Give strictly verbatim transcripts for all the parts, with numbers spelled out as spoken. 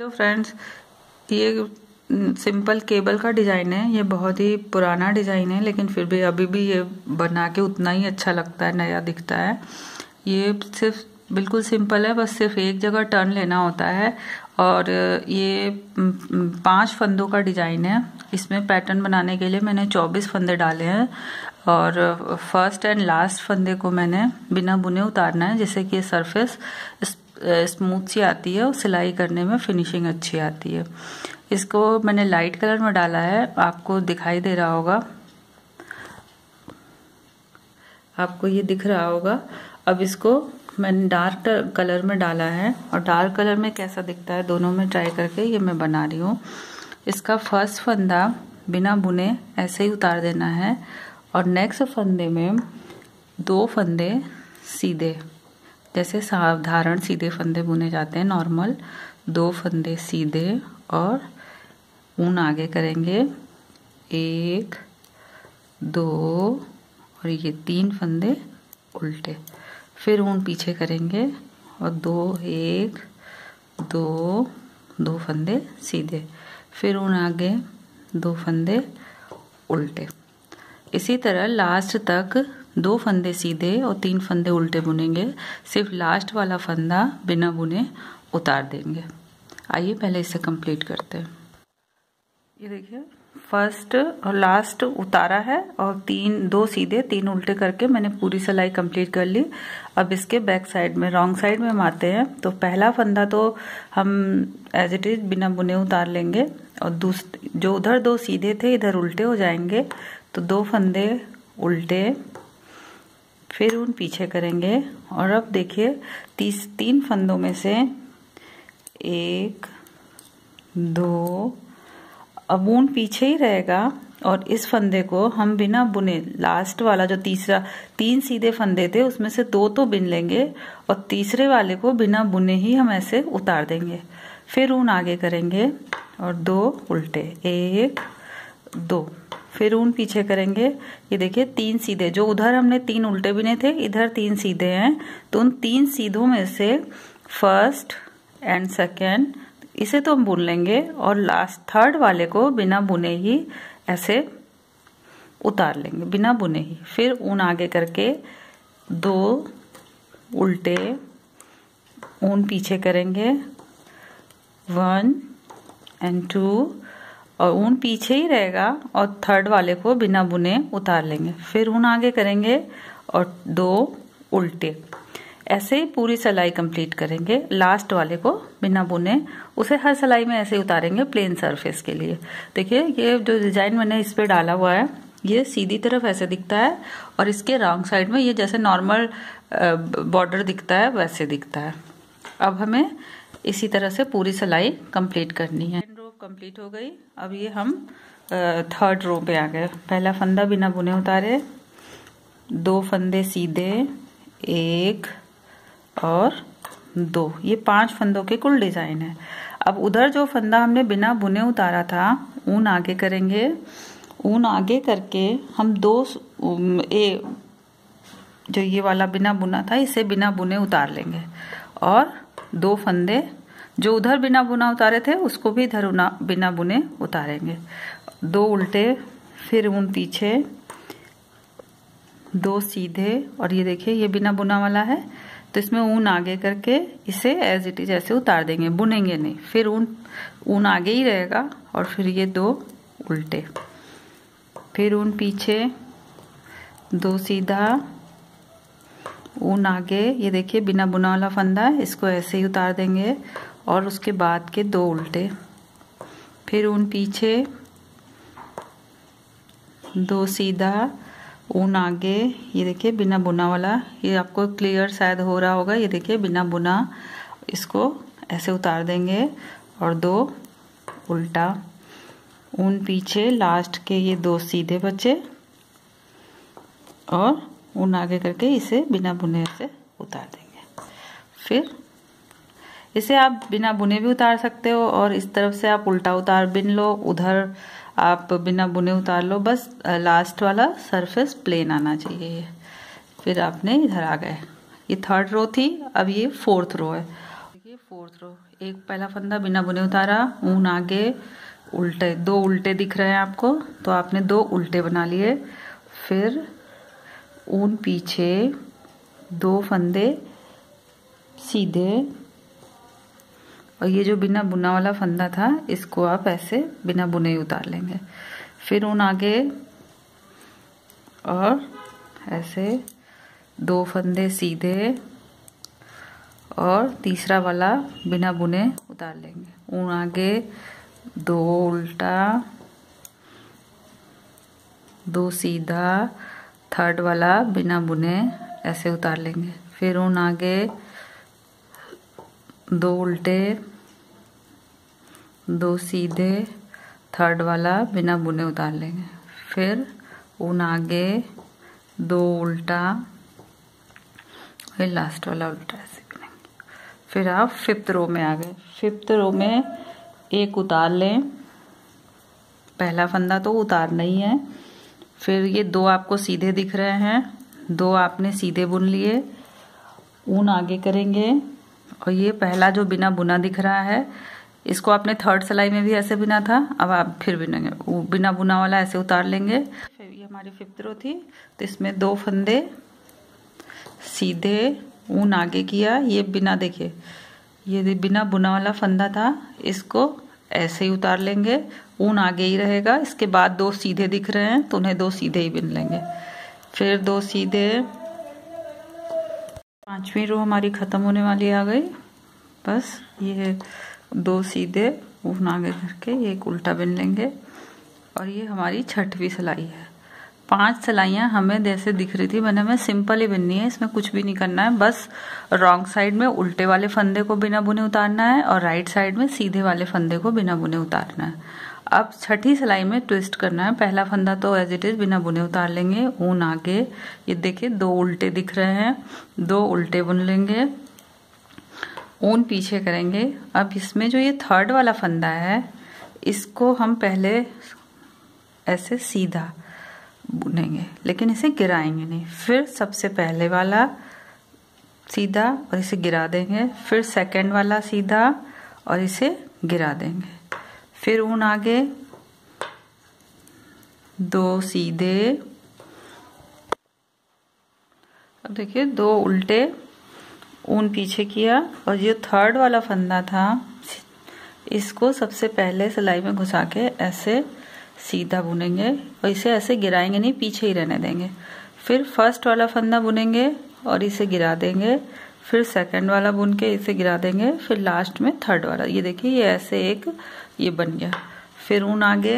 Hello friends, ये simple cable का design है। ये बहुत ही पुराना डिज़ाइन है, लेकिन फिर भी अभी भी ये बना के उतना ही अच्छा लगता है, नया दिखता है। ये सिर्फ बिल्कुल सिंपल है, बस सिर्फ एक जगह टर्न लेना होता है। और ये पांच फंदों का डिज़ाइन है। इसमें पैटर्न बनाने के लिए मैंने चौबीस फंदे डाले हैं और फर्स्ट एंड लास्ट फंदे को मैंने बिना बुने उतारना है, जिससे कि ये सरफेस स्मूथ सी आती है और सिलाई करने में फिनिशिंग अच्छी आती है। इसको मैंने लाइट कलर में डाला है, आपको दिखाई दे रहा होगा, आपको ये दिख रहा होगा। अब इसको मैंने डार्क कलर में डाला है और डार्क कलर में कैसा दिखता है दोनों में ट्राई करके ये मैं बना रही हूँ। इसका फर्स्ट फंदा बिना बुने ऐसे ही उतार देना है और नेक्स्ट फंदे में दो फंदे सीधे, जैसे साधारण सीधे फंदे बुने जाते हैं नॉर्मल, दो फंदे सीधे और ऊन आगे करेंगे, एक दो और ये तीन फंदे उल्टे, फिर ऊन पीछे करेंगे और दो, एक दो दो फंदे सीधे, फिर ऊन आगे, दो फंदे उल्टे। इसी तरह लास्ट तक दो फंदे सीधे और तीन फंदे उल्टे बुनेंगे। सिर्फ लास्ट वाला फंदा बिना बुने उतार देंगे। आइए पहले इसे कंप्लीट करते हैं। ये देखिए, फर्स्ट और लास्ट उतारा है और तीन दो सीधे तीन उल्टे करके मैंने पूरी सिलाई कंप्लीट कर ली। अब इसके बैक साइड में रॉन्ग साइड में हम आते हैं। तो पहला फंदा तो हम एज इट इज बिना बुने उतार लेंगे और दूसरे जो उधर दो सीधे थे इधर उल्टे हो जाएंगे। तो दो फंदे उल्टे, फिर ऊन पीछे करेंगे और अब देखिए तीस तीन फंदों में से एक दो, अब ऊन पीछे ही रहेगा और इस फंदे को हम बिना बुने, लास्ट वाला जो तीसरा तीन सीधे फंदे थे उसमें से दो तो बिन लेंगे और तीसरे वाले को बिना बुने ही हम ऐसे उतार देंगे। फिर ऊन आगे करेंगे और दो उल्टे, एक दो, फिर ऊन पीछे करेंगे। ये देखिए तीन सीधे, जो उधर हमने तीन उल्टे बिने थे इधर तीन सीधे हैं, तो उन तीन सीधों में से फर्स्ट एंड सेकेंड इसे तो हम बुन लेंगे और लास्ट थर्ड वाले को बिना बुने ही ऐसे उतार लेंगे, बिना बुने ही। फिर ऊन आगे करके दो उल्टे, ऊन पीछे करेंगे, वन एंड टू, और ऊन पीछे ही रहेगा और थर्ड वाले को बिना बुने उतार लेंगे। फिर ऊन आगे करेंगे और दो उल्टे, ऐसे ही पूरी सिलाई कंप्लीट करेंगे। लास्ट वाले को बिना बुने उसे हर सिलाई में ऐसे उतारेंगे प्लेन सरफेस के लिए। देखिए ये जो डिजाइन मैंने इस पे डाला हुआ है ये सीधी तरफ ऐसे दिखता है और इसके रॉन्ग साइड में ये जैसे नॉर्मल बॉर्डर दिखता है वैसे दिखता है। अब हमें इसी तरह से पूरी सिलाई कंप्लीट करनी है। रो कंप्लीट हो गई। अब ये हम थर्ड रो पे आ गए। पहला फंदा बिना बुने उतारे, दो फंदे सीधे, एक और दो, ये पांच फंदों के कुल डिजाइन है। अब उधर जो फंदा हमने बिना बुने उतारा था, ऊन आगे करेंगे, ऊन आगे करके हम दो ए, जो ये वाला बिना बुना था इसे बिना बुने उतार लेंगे और दो फंदे जो उधर बिना बुना उतारे थे उसको भी इधर बिना बुने उतारेंगे। दो उल्टे, फिर ऊन पीछे, दो सीधे, और ये देखिए ये बिना बुना वाला है तो इसमें ऊन आगे करके इसे एज इट इज ऐसे उतार देंगे, बुनेंगे नहीं। फिर ऊन ऊन आगे ही रहेगा और फिर ये दो उल्टे, फिर ऊन पीछे, दो सीधा, ऊन आगे, ये देखिए बिना बुना वाला फंदा है इसको ऐसे ही उतार देंगे और उसके बाद के दो उल्टे, फिर ऊन पीछे, दो सीधा, ऊन आगे, ये देखिए बिना बुना वाला, ये आपको क्लियर शायद हो रहा होगा। ये देखिए बिना बुना, इसको ऐसे उतार देंगे और दो उल्टा, ऊन पीछे, लास्ट के ये दो सीधे बचे और ऊन आगे करके इसे बिना बुने से उतार देंगे। फिर इसे आप बिना बुने भी उतार सकते हो और इस तरफ से आप उल्टा उतार बिन लो, उधर आप बिना बुने उतार लो, बस लास्ट वाला सरफेस प्लेन आना चाहिए। फिर आपने इधर आ गए। ये थर्ड रो थी, अब ये फोर्थ रो है। देखिए फोर्थ रो, एक पहला फंदा बिना बुने उतारा, ऊन आगे, उल्टे, दो उल्टे दिख रहे हैं आपको, तो आपने दो उल्टे बना लिए। फिर ऊन पीछे, दो फंदे सीधे, और ये जो बिना बुना वाला फंदा था इसको आप ऐसे बिना बुने ही उतार लेंगे। फिर ऊन आगे और ऐसे दो फंदे सीधे और तीसरा वाला बिना बुने उतार लेंगे। ऊन आगे, दो उल्टा, दो सीधा, थर्ड वाला बिना बुने ऐसे उतार लेंगे। फिर ऊन आगे, दो उल्टे, दो सीधे, थर्ड वाला बिना बुने उतार लेंगे। फिर ऊन आगे, दो उल्टा, फिर लास्ट वाला उल्टा ऐसे बुनेंगे। फिर आप फिफ्थ रो में आ गए। फिफ्थ रो में एक उतार लें, पहला फंदा तो उतारना ही है। फिर ये दो आपको सीधे दिख रहे हैं, दो आपने सीधे बुन लिए, ऊन आगे करेंगे, और ये पहला जो बिना बुना दिख रहा है इसको आपने थर्ड सिलाई में भी ऐसे बिना था, अब आप फिर बिनेंगे, वो बिना बुना वाला ऐसे उतार लेंगे। फिर ये हमारी फिफ्थ रो थी, तो इसमें दो फंदे सीधे, ऊन आगे किया, ये बिना, देखिए ये बिना बुना वाला फंदा था, इसको ऐसे ही उतार लेंगे, ऊन आगे ही रहेगा। इसके बाद दो सीधे दिख रहे हैं तो उन्हें दो सीधे ही बिन लेंगे। फिर दो सीधे, पांचवी रो हमारी खत्म होने वाली आ गई। बस ये दो सीधे, ऊन आगे करके एक उल्टा बिन लेंगे, और ये हमारी छठवीं सिलाई है। पांच सिलाइयाँ हमें जैसे दिख रही थी मैंने, हमें सिंपल ही बिननी है, इसमें कुछ भी नहीं करना है। बस रॉन्ग साइड में उल्टे वाले फंदे को बिना बुने उतारना है और राइट साइड में सीधे वाले फंदे को बिना बुने उतारना है। अब छठी सिलाई में ट्विस्ट करना है। पहला फंदा तो एज इट इज बिना बुने उतार लेंगे, ऊन आगे, ये देखिए दो उल्टे दिख रहे हैं, दो उल्टे बुन लेंगे, ऊन पीछे करेंगे। अब इसमें जो ये थर्ड वाला फंदा है इसको हम पहले ऐसे सीधा बुनेंगे, लेकिन इसे गिराएंगे नहीं। फिर सबसे पहले वाला सीधा और इसे गिरा देंगे, फिर सेकंड वाला सीधा और इसे गिरा देंगे। फिर ऊन आगे, दो सीधे, अब देखिए दो उल्टे, ऊन पीछे किया, और ये थर्ड वाला फंदा था इसको सबसे पहले सिलाई में घुसा के ऐसे सीधा बुनेंगे, और इसे ऐसे गिराएंगे नहीं, पीछे ही रहने देंगे। फिर फर्स्ट वाला फंदा बुनेंगे और इसे गिरा देंगे, फिर सेकंड वाला बुन के इसे गिरा देंगे, फिर लास्ट में थर्ड वाला। ये देखिए ये ऐसे एक ये बन गया। फिर ऊन आगे,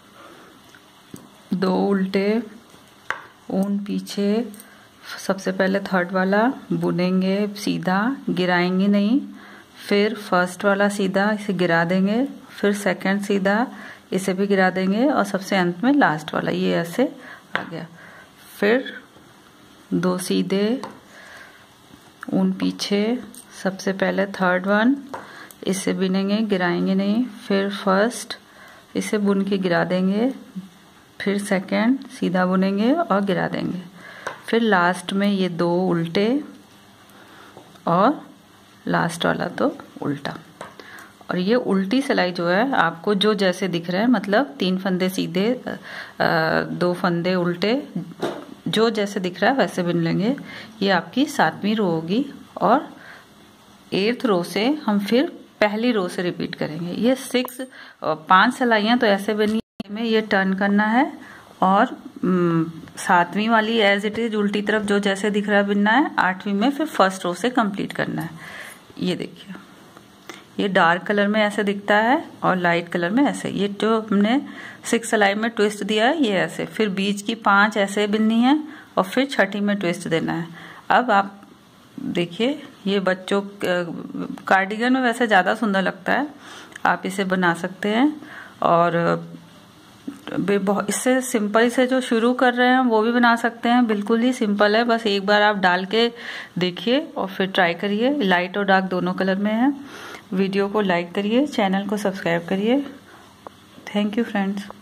दो उल्टे, ऊन पीछे, सबसे पहले थर्ड वाला बुनेंगे सीधा, गिराएंगे नहीं, फिर फर्स्ट वाला सीधा इसे गिरा देंगे, फिर सेकंड सीधा इसे भी गिरा देंगे, और सबसे अंत में लास्ट वाला ये ऐसे आ गया। फिर दो सीधे, ऊन पीछे, सबसे पहले थर्ड वन, इसे बिनेंगे, गिराएंगे नहीं, फिर फर्स्ट इसे बुन के गिरा देंगे, फिर सेकंड सीधा बुनेंगे और गिरा देंगे, फिर लास्ट में ये दो उल्टे और लास्ट वाला तो उल्टा। और ये उल्टी सिलाई जो है आपको जो जैसे दिख रहे हैं, मतलब तीन फंदे सीधे, दो फंदे उल्टे, जो जैसे दिख रहा है वैसे बिन लेंगे। ये आपकी सातवीं रो होगी, और एट्थ रो से हम फिर पहली रो से रिपीट करेंगे। ये सिक्स पांच सिलाइयाँ तो ऐसे बनी में ये टर्न करना है, और सातवीं वाली एज इट इज उल्टी तरफ जो जैसे दिख रहा है बिनना है। आठवीं में फिर फर्स्ट रो से कंप्लीट करना है। ये देखिए ये डार्क कलर में ऐसे दिखता है और लाइट कलर में ऐसे। ये जो हमने सिक्स सिलाई में ट्विस्ट दिया है ये ऐसे, फिर बीच की पांच ऐसे बिननी है और फिर छठी में ट्विस्ट देना है। अब आप देखिए ये बच्चों कार्डिगन में वैसे ज़्यादा सुंदर लगता है, आप इसे बना सकते हैं। और बहुत इससे सिंपल से जो शुरू कर रहे हैं वो भी बना सकते हैं, बिल्कुल ही सिंपल है। बस एक बार आप डाल के देखिए और फिर ट्राई करिए। लाइट और डार्क दोनों कलर में है। वीडियो को लाइक करिए, चैनल को सब्सक्राइब करिए। Thank you friends.